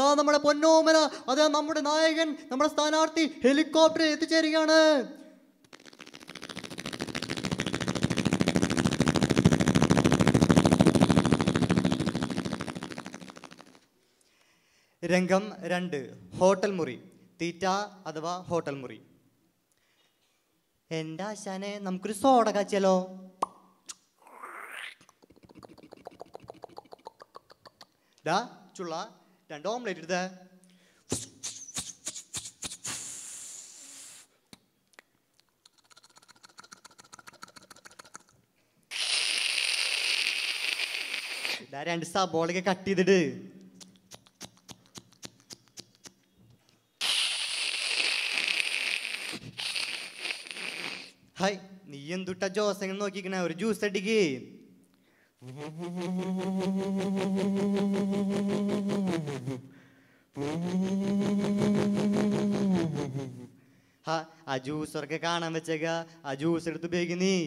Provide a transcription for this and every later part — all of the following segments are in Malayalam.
അതാ നമ്മുടെ പൊന്നോമന, അതാ നമ്മുടെ നായകൻ, നമ്മുടെ സ്ഥാനാർത്ഥി ഹെലികോപ്റ്ററിൽ എത്തിച്ചേരുകയാണ്. രംഗം 2, ഹോട്ടൽ മുറി. തീറ്റ അഥവാ ഹോട്ടൽ മുറി. എൻ്റെ ആശാനെ, നമുക്കൊരു സോഡ കാച്ചിയാലോ? ഡാ ചുള്ള, 2 ഓംലേറ്റ് എടുത്തേ. ഡാ 2 സബോളയൊക്കെ കട്ട് ചെയ്തിട്ട്. ഹായ്, നീ എന്തുട്ടാ ജോസ് നോക്കിക്കണ? ഒരു ജ്യൂസ് അടിക്ക്. ആ ജ്യൂസറൊക്കെ കാണാൻ വെച്ചേക്ക. ആ ജ്യൂസ് എടുത്ത് ഉപയോഗിക്കുന്ന നീ.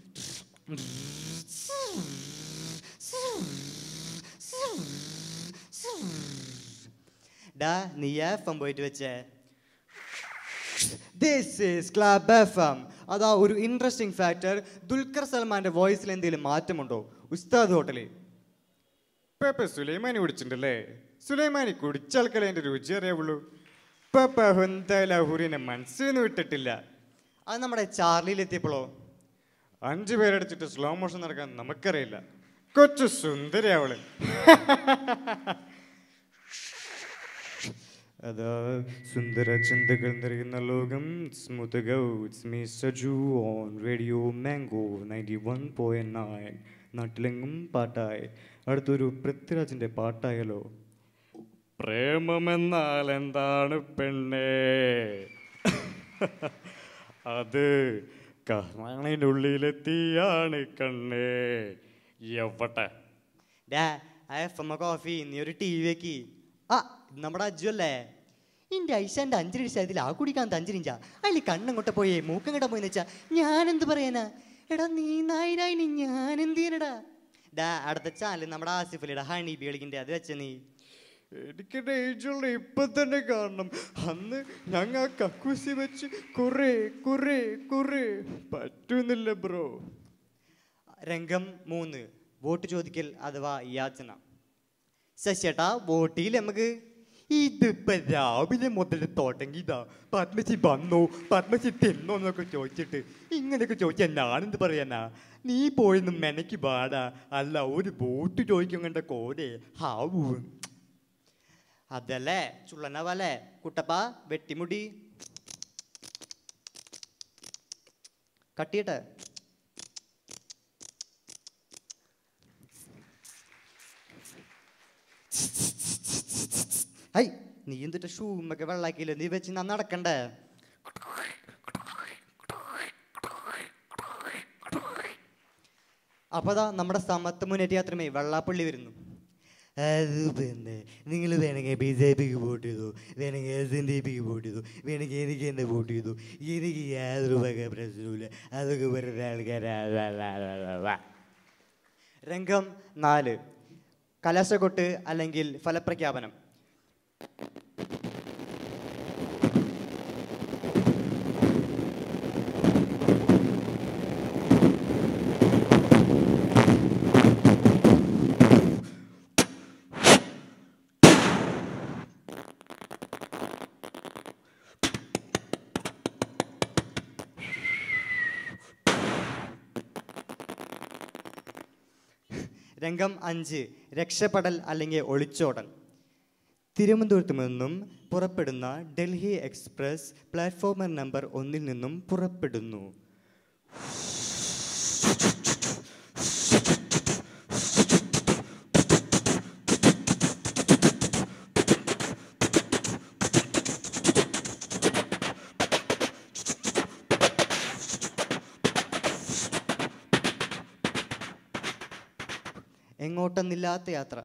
ഡാ നീ FM പോയിട്ട് വെച്ചേ. This is Club FM. അതാ ഒരു ഇൻട്രസ്റ്റിംഗ് ഫാക്ടർ. ദുൽഖർ സൽമാന്റെ വോയിസിൽ എന്തെങ്കിലും മാറ്റമുണ്ടോ? ഉസ്താദ് ഹോട്ടലിൽ പേപ്പ സുലൈമാനി കുടിച്ചിട്ടുണ്ടല്ലേ? സുലൈമാനി കുടിച്ചാൽക്കല്ലേ എൻ്റെ രുചി അറിയാവുള്ളൂ. പേപ്പ ഹുന്തലഹുറിനെ മനസ്സിന്ന് വിട്ടിട്ടില്ല. അത് നമ്മുടെ ചാർലിയിലെത്തിയപ്പോഴോ? 5 പേരടിച്ചിട്ട് സ്ലോ മോഷൻ നടക്കാൻ നമുക്കറിയില്ല. കൊച്ചു സുന്ദരി അവള്. അതാ സുന്ദര ചിന്തകൾ നിറയുന്ന ലോകം. Radio mango 91.9. നാട്ടിലെങ്ങും പാട്ടായി. അടുത്തൊരു പൃഥ്വിരാജിന്റെ പാട്ടായാലോ? പ്രേമമെന്നാൽ എന്താണ് പെണ്ണേ? അത് കണ്ണിനുള്ളിലെത്തിയാണ് കണ്ണേ. എവട്ടെ FM കോഫി, നീ ഒരു TV വെക്കി. ആ നമ്മുടെ അജ്ജു അല്ലേ? എൻ്റെ ഐശാൻ്റെ 5 ദിവസത്തിൽ ആ കുടിക്കാൻ 5 ഇഞ്ചാ. അതിൽ കണ്ണങ്ങോട്ട് പോയേ മൂക്കങ്ങോട്ട് പോയെന്ന് വെച്ചാ ഞാനെന്ത് പറയാനാ? എടാ നീ നായിനായി, ഞാനെന്ത് ചെയ്യാനടാ? ഡാ അടുത്ത ചാനൽ നമ്മുടെ ആസിഫലിയുടെ ഹണി ബി കളിക്കണ്ടേ, അത് വെച്ച നീ. എനിക്ക് ഡേജുള്ള ഇപ്പൊ തന്നെ കാണണം. അന്ന് ഞങ്ങൾ കക്കൂസി വെച്ച് കുറേ കുറേ കുറേ പറ്റുന്നില്ല ബ്രോ. രംഗം 3, വോട്ട് ചോദിക്കൽ അഥവാ യാചന. ശശിയേട്ടാ, വോട്ടിൽ നമുക്ക് ഇതിപ്പോ രാവിലെ മുതൽ തുടങ്ങിയതാ. പത്മശ്രീ വന്നോ, പത്മശ്രീ തിന്നോ എന്നൊക്കെ ചോദിച്ചിട്ട് ഇങ്ങനെയൊക്കെ ചോദിച്ചാൽ ഞാനെന്ത് പറയാനാ? നീ പോയെന്നും മെനക്ക് പാടാ. അല്ല, ഒരു വോട്ട് ചോദിക്കും കണ്ട കോരെ ഹാവൂ. അതല്ലേ ചുള്ളനവല്ലേ കുട്ടപ്പ? വെട്ടിമുടി കട്ടിയട്ടെ. ഹൈ, നീ എന്തിട്ട് ഷൂമൊക്കെ വെള്ളാക്കിയില്ല? നീ വെച്ച് ഞാൻ നടക്കണ്ടേ? അപ്പൊ അതാ നമ്മുടെ സമത്വ മുന്നേറ്റ യാത്രമേ വെള്ളാപ്പള്ളി വരുന്നു. അത് പിന്നെ നിങ്ങൾ വേണമെങ്കിൽ BJPക്ക് വോട്ട് ചെയ്തു, വേണമെങ്കിൽ SNDPക്ക് വോട്ട് ചെയ്തു, വേണമെങ്കിൽ എനിക്ക് എന്നെ വോട്ട് ചെയ്തു. എനിക്ക് യാതൊരു വക പ്രശ്നവുമില്ല. അതൊക്കെ വെറുതെ ആൾക്കാരാ. രംഗം 4, കലാശക്കൊട്ട് അല്ലെങ്കിൽ ഫലപ്രഖ്യാപനം. രംഗം 5, രക്ഷപ്പെടൽ അല്ലെങ്കിൽ ഒളിച്ചോടൽ. തിരുവനന്തപുരത്ത് നിന്നും പുറപ്പെടുന്ന ഡൽഹി എക്സ്പ്രസ് പ്ലാറ്റ്ഫോം നമ്പർ 1 നിന്നും പുറപ്പെടുന്നു. എങ്ങോട്ടെന്നില്ലാത്ത യാത്ര.